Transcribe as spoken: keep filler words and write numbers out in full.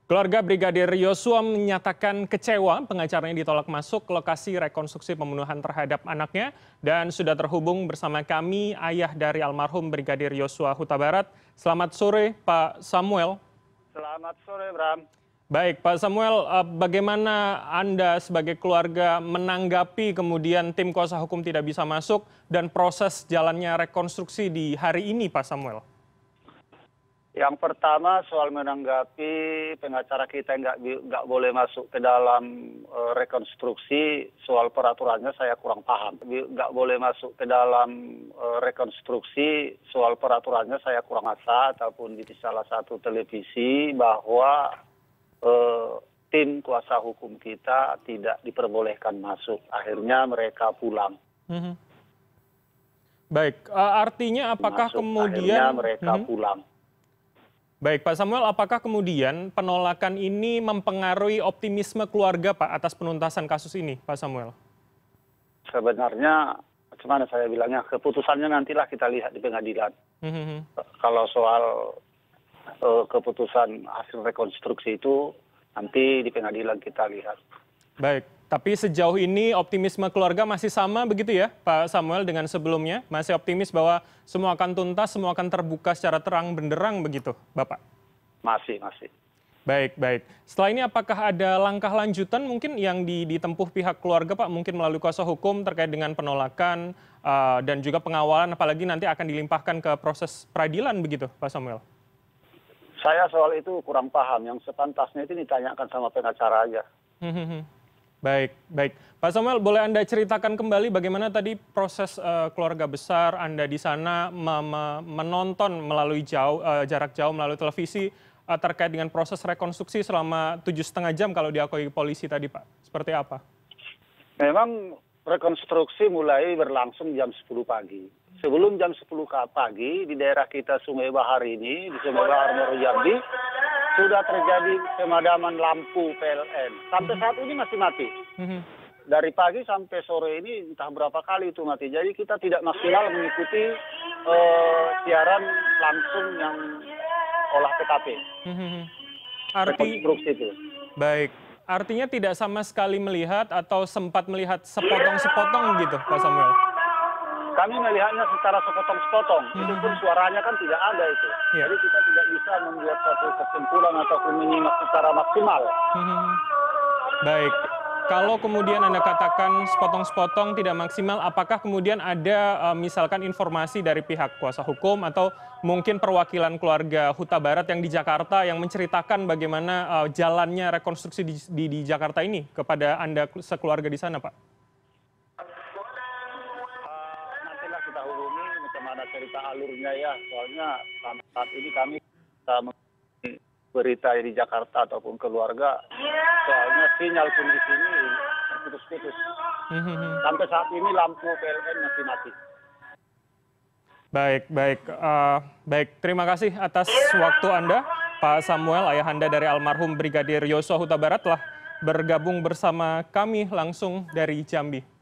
Keluarga Brigadir Yosua menyatakan kecewa pengacaranya ditolak masuk ke lokasi rekonstruksi pembunuhan terhadap anaknya dan sudah terhubung bersama kami ayah dari almarhum Brigadir Yosua Huta Barat. Selamat sore Pak Samuel. Selamat sore Bram. Baik Pak Samuel, bagaimana Anda sebagai keluarga menanggapi kemudian tim kuasa hukum tidak bisa masuk dan proses jalannya rekonstruksi di hari ini Pak Samuel? Yang pertama soal menanggapi pengacara kita nggak nggak boleh masuk ke dalam uh, rekonstruksi, soal peraturannya saya kurang paham. Nggak boleh masuk ke dalam uh, rekonstruksi, soal peraturannya saya kurang asa ataupun di salah satu televisi bahwa uh, tim kuasa hukum kita tidak diperbolehkan masuk. Akhirnya mereka pulang. Mm-hmm. Baik, uh, artinya apakah masuk. kemudian Akhirnya mereka mm-hmm. pulang. Baik Pak Samuel, apakah kemudian penolakan ini mempengaruhi optimisme keluarga Pak atas penuntasan kasus ini Pak Samuel? Sebenarnya, bagaimana saya bilangnya, keputusannya nantilah kita lihat di pengadilan. Mm-hmm. Kalau soal uh, keputusan hasil rekonstruksi itu nanti di pengadilan kita lihat. Baik, tapi sejauh ini optimisme keluarga masih sama begitu ya Pak Samuel dengan sebelumnya? Masih optimis bahwa semua akan tuntas, semua akan terbuka secara terang benderang begitu Bapak? Masih, masih. Baik, baik. Setelah ini apakah ada langkah lanjutan mungkin yang ditempuh pihak keluarga Pak? Mungkin melalui kuasa hukum terkait dengan penolakan uh, dan juga pengawalan apalagi nanti akan dilimpahkan ke proses peradilan begitu Pak Samuel? Saya soal itu kurang paham. Yang sepantasnya itu ditanyakan sama pengacara aja. Baik, baik. Pak Samuel, boleh Anda ceritakan kembali bagaimana tadi proses uh, keluarga besar Anda di sana me me menonton melalui jauh, uh, jarak jauh melalui televisi uh, terkait dengan proses rekonstruksi selama tujuh setengah jam kalau diakui polisi tadi Pak. Seperti apa? Memang rekonstruksi mulai berlangsung jam sepuluh pagi. Sebelum jam sepuluh pagi di daerah kita Sungai Bahar ini, di Sungai Bahar Muaro Jambi, sudah terjadi pemadaman lampu P L N. Sampai saat ini masih mati. Dari pagi sampai sore ini entah berapa kali itu mati. Jadi kita tidak maksimal mengikuti uh, siaran langsung yang olah T K P. Arti, rekonstruksi itu. Baik. Artinya tidak sama sekali melihat atau sempat melihat sepotong-sepotong gitu Pak Samuel? Kami melihatnya secara sepotong-sepotong, hmm. itu pun suaranya kan tidak ada itu. Ya. Jadi kita tidak bisa membuat satu kesimpulan ataupun menyimak secara maksimal. Hmm. Baik, kalau kemudian Anda katakan sepotong-sepotong tidak maksimal, apakah kemudian ada uh, misalkan informasi dari pihak kuasa hukum atau mungkin perwakilan keluarga Huta Barat yang di Jakarta yang menceritakan bagaimana uh, jalannya rekonstruksi di, di, di Jakarta ini kepada Anda sekeluarga di sana Pak? Cerita alurnya ya, soalnya saat ini kami bisa berita di Jakarta ataupun keluarga, soalnya sinyal pun di sini terputus-putus. Sampai saat ini lampu P L N masih mati. Baik, baik, uh, baik. Terima kasih atas waktu Anda, Pak Samuel, ayahanda dari almarhum Brigadir Yosua Huta Barat telah bergabung bersama kami langsung dari Jambi.